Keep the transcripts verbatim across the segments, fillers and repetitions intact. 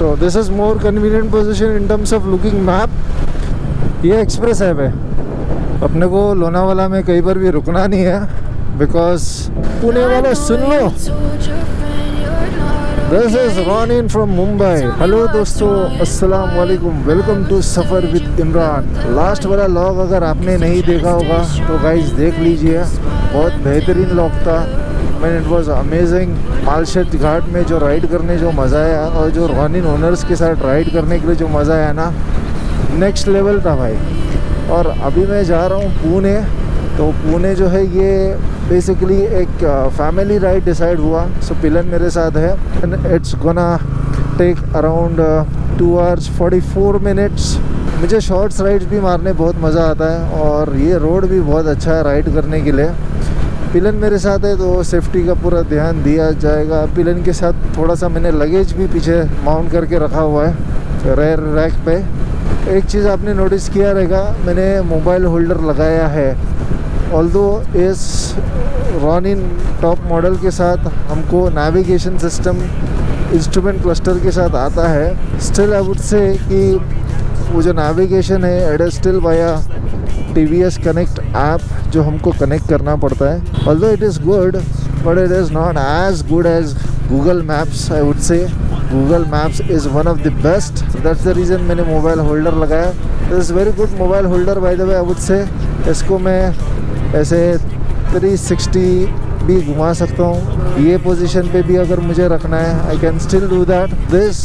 So this is more convenient position in terms of looking map. ये express highway, अपने को लोनावाला में कहीं पर भी रुकना नहीं है, बिकॉज पुणे वालों सुन लो, this is Ronin from Mumbai. Hello दोस्तों, अस्सलाम वालेकुम, वेलकम टू सफ़र विद इमरान। लास्ट वाला लॉग अगर आपने नहीं देखा होगा तो गाइस देख लीजिए, बहुत बेहतरीन लॉग था। मैंने it was amazing. Malshej Ghat में जो राइड करने जो मज़ा आया और जो रॉनिन ओनर्स के साथ राइड करने के लिए जो मज़ा आया ना, नेक्स्ट लेवल था भाई। और अभी मैं जा रहा हूँ पुणे। तो पुणे जो है ये बेसिकली एक फैमिली राइड डिसाइड हुआ। सो पिलन मेरे साथ है and it's gonna take around two hours forty four minutes. मुझे शॉर्ट्स राइड्स भी मारने बहुत मज़ा आता है और ये रोड भी बहुत अच्छा है राइड करने के लिए। पिलन मेरे साथ है तो सेफ्टी का पूरा ध्यान दिया जाएगा। पिलन के साथ थोड़ा सा मैंने लगेज भी पीछे माउंट करके रखा हुआ है रेयर रैक पे। एक चीज़ आपने नोटिस किया रहेगा, मैंने मोबाइल होल्डर लगाया है। ऑल्दो इस रॉनिन टॉप मॉडल के साथ हमको नेविगेशन सिस्टम इंस्ट्रूमेंट क्लस्टर के साथ आता है, स्टिल आई वुड से कि वो जो नेविगेशन है it is still via T V S connect app जो हमको कनेक्ट करना पड़ता है। Although it is good but it is not as good as Google maps. I would say Google maps is one of the best, that's the reason मैंने mobile holder लगाया। This is very good mobile holder by the way. I would say इसको मैं ऐसे three sixty भी घुमा सकता हूँ। ये पोजीशन पे भी अगर मुझे रखना है I can still do that. This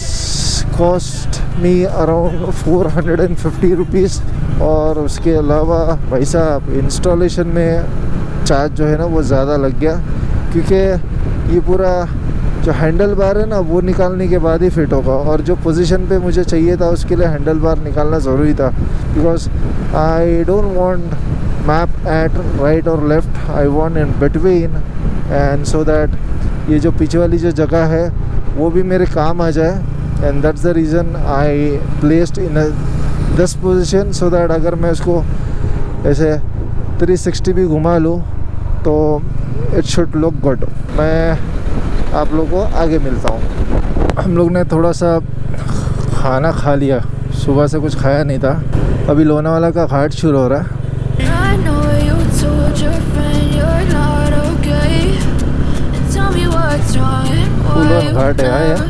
cost me around four hundred and fifty rupees. और उसके अलावा भाई साहब इंस्टॉलेशन में चार्ज जो है ना वो ज़्यादा लग गया, क्योंकि ये पूरा जो हैंडल बार है ना वो निकालने के बाद ही फिट होगा। और जो पोजीशन पे मुझे चाहिए था उसके लिए हैंडल बार निकालना ज़रूरी था, because I don't want map at right और left, I want in between, and so that ये जो पीछे वाली जो जगह है वो भी मेरे काम आ जाए। And that's the reason I placed in this position, so that अगर मैं इसको ऐसे थ्री सिक्सटी भी घुमा लूँ तो इट शुड लुक गुड। मैं आप लोगों को आगे मिलता हूँ। हम लोग ने थोड़ा सा खाना खा लिया, सुबह से कुछ खाया नहीं था। अभी लोनावाला का घाट शुरू हो रहा है। फुल घाट है आया।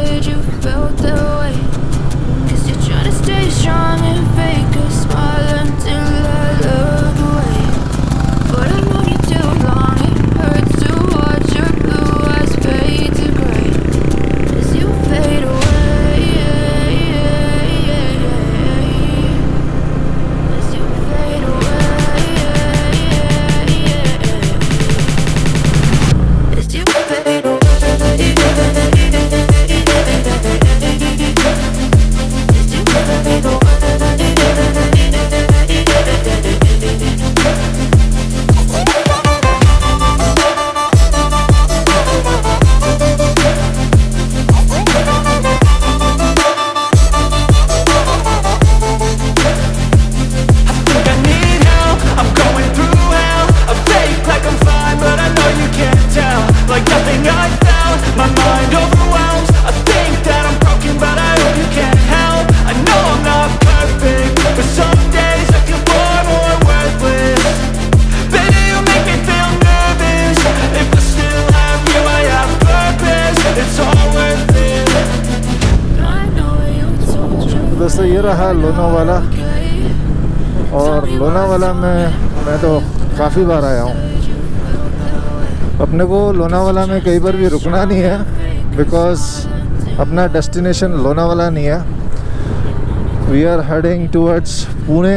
दोस्तों ये रहा लोनावाला, और लोनावाला में मैं तो काफ़ी बार आया हूँ। अपने को लोनावाला में कहीं पर भी रुकना नहीं है, बिकॉज अपना डेस्टिनेशन लोनावाला नहीं है। We are heading towards Pune.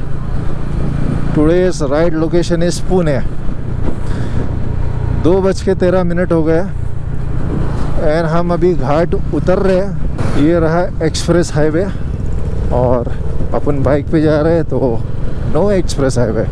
Today's ride location is Pune. दो बज के तेरह मिनट हो गए एंड हम अभी घाट उतर रहे हैं। ये रहा एक्सप्रेस हाईवे और अपन बाइक पे जा रहे हैं, तो नो एक्सप्रेस हाईवे।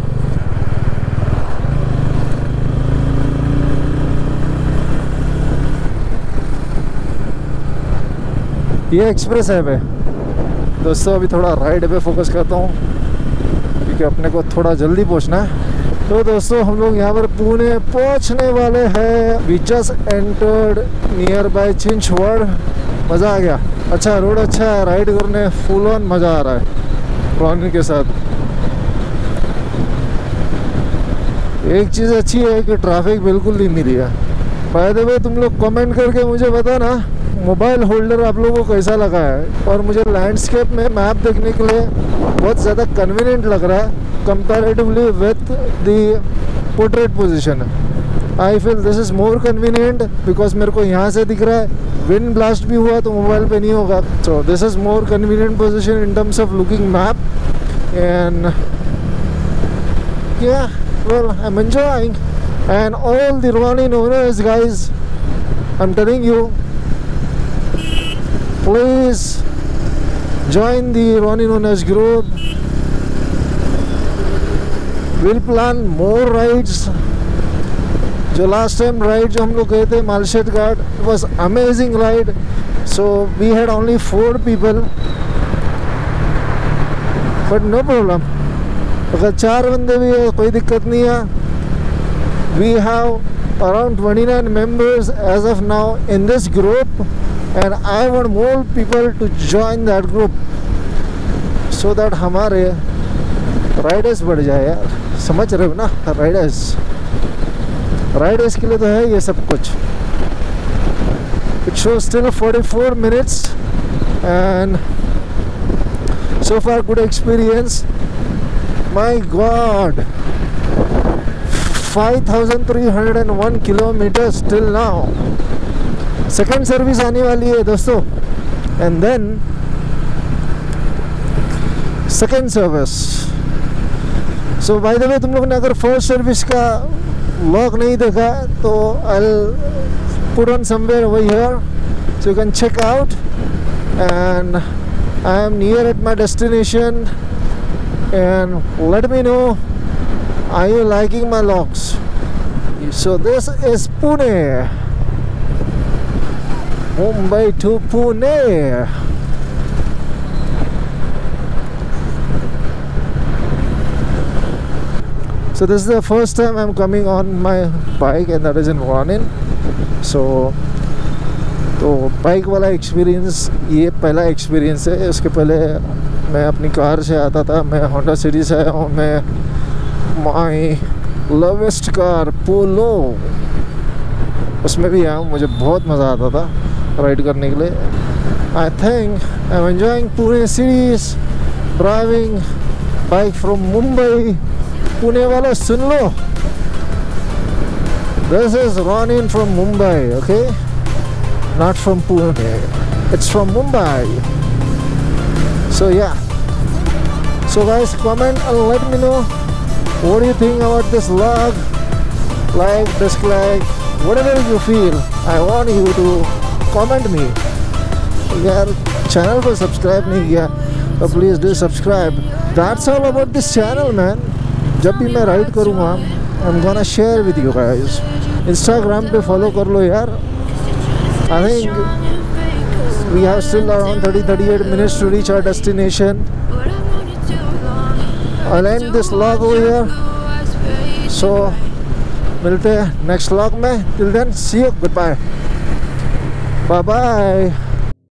ये एक्सप्रेस हाईवे। दोस्तों अभी थोड़ा राइड पे फोकस करता हूँ क्योंकि अपने को थोड़ा जल्दी पहुँचना है। तो दोस्तों हम लोग यहाँ पर पुणे पहुँचने वाले हैं। We just entered near by Chinchwad मज़ा आ गया। अच्छा रोड अच्छा है, राइड करने फुल ऑन मज़ा आ रहा है रॉनिन के साथ। एक चीज़ अच्छी है कि ट्रैफिक बिल्कुल नहीं मिली है। बाय द वे तुम लोग कमेंट करके मुझे बताना मोबाइल होल्डर आप लोगों को कैसा लगा है, और मुझे लैंडस्केप में मैप देखने के लिए बहुत ज़्यादा कन्वीनियंट लग रहा है comparatively with the portrait position. I feel this is more convenient because मेरे को यहाँ से दिख रहा है। विंड ब्लास्ट भी हुआ तो मोबाइल पे नहीं होगा, so this is more convenient position in terms of looking map. And या well, I'm enjoying, and all the Ronin owners, guys, I'm telling you, please join the Ronin owners group. We'll plan more rides. जो last time ride जो हम लोग गए थे मालशेट घाट, it was amazing ride. So we had only four people, but no problem. अगर चार बंदे भी है कोई दिक्कत नहीं है। We have around twenty nine members as of now in this group, and I want more people to join that group so that हमारे राइडर्स बढ़ जाए यार। समझ रहे हो ना, राइडर्स राइडर्स के लिए तो है ये सब कुछ। It show still forty four minutes and so far good experience. My God, five thousand three hundred one kilometers till now. Second service आने वाली है दोस्तों, and then second service. So by the way, तुम लोगों ने अगर first service का vlog नहीं देखा तो I'll put on somewhere over here so you can check out. And I am near at my destination. And let me know, are you liking my vlogs? So this is Pune, Mumbai to Pune. So this is the first time I'm coming on my bike, and that is in Ronin. So तो bike वाला experience ये पहला experience है। उसके पहले मैं अपनी car से आता था, मैं होंडा सिटी से आया हूँ। मैं माई लवेस्ट कार पोलो उसमें भी आया हूँ। मुझे बहुत मज़ा आता था राइड करने के लिए। I think I am enjoying Pune cities driving bike from Mumbai. Pune वाला सुन लो, this is Ronin from Mumbai, okay, not from Pune, it's from Mumbai. So yeah, so guys, comment and let me know what do you think about this vlog. Like, dislike, whatever you feel, I want you to comment me. यार channel को subscribe नहीं किया तो please do subscribe. That's all about this channel, man. जब भी मैं ride करूँगा I'm gonna share with you guys. Instagram पे फॉलो कर लो यार। I think we have still around thirty to thirty-eight minutes to reach our destination. I'll end this vlog over here. So, मिलते हैं next vlog में. Till then, see you. Goodbye. Bye bye.